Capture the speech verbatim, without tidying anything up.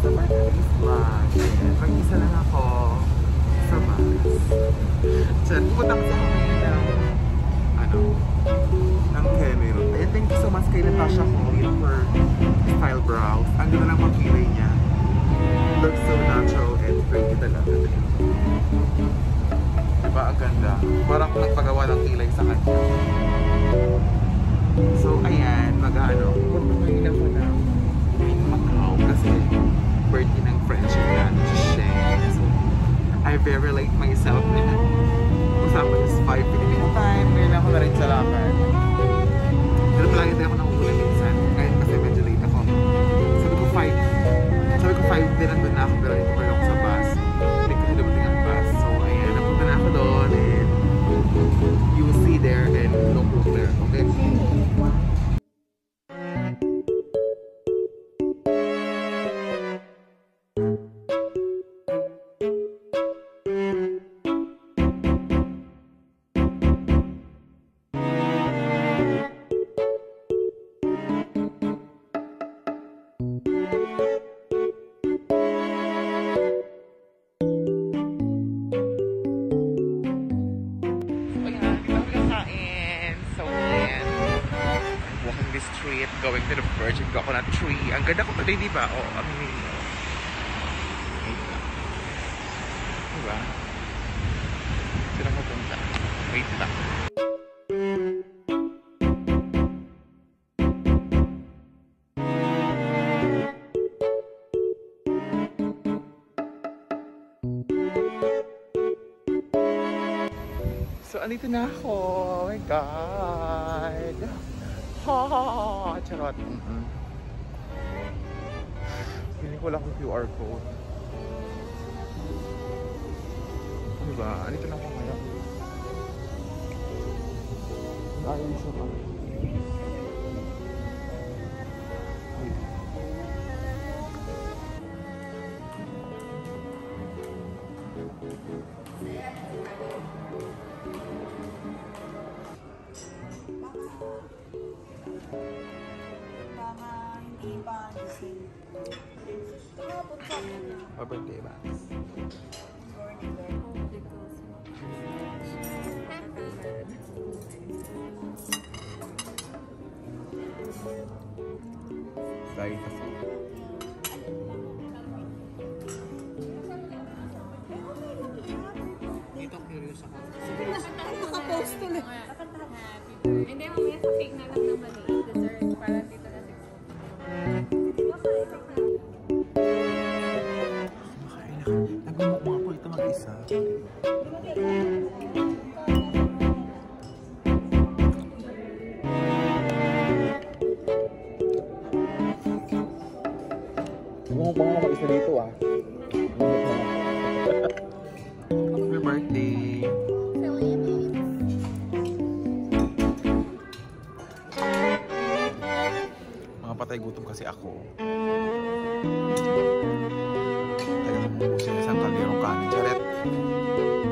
Christmas. Ayan, mag-isa lang ako sa bus. Diyan, pupunta ko sa kami ng, ano, ng Cameron. Ayan, thank you so much kay Natasha Hoyle for style brows. Ang ganda ng pagkilay niya. Looks so natural and pretty talaga. Diba, ang ganda. Parang nagpagawa ng kilay sa kanya. So, ayan, mag-ano, pupunta ngayon ako ng Macau kasi birthday ng friendship na si Sheng. So, I very like myself na usapan is five Filipino time. Ngayon ako na rin sa lakad. Pero palagi tayo ako nakukulan minsan. Ngayon kasi medyo late ako. Sabi ko five. Sabi ko five din nandun na ako pero dito pa rin ako sa bus. Hindi ko dumating ang bus. So, ayan, napunta na ako doon and you will see there and don't look there. Okay? Street, going to the Virgin Coconut Tree. Ang ganda ko pala, di ba? O, oh, aminin mo. Wait lang. Diba? Sino ko punta? Wait lang. So, andito na ako. Oh my God. Ha! Charot. Mm-mm. Piling ko lang yung Q R code. Diba? Anito na ako ngayon. Ayaw siya pa. Pa birthday ba? Dahil kasi dito curious ako. Naka-post tuloy. Hindi, mamaya sa cake na lang naman eh. Dessert para dito na six. Nagmumukha po ito mag-isa. Nagmumukha nga mag-isa dito ah. Happy birthday! Mga patay gutom kasi ako. Talagang mabusin na isang kalderong kanin. Charet!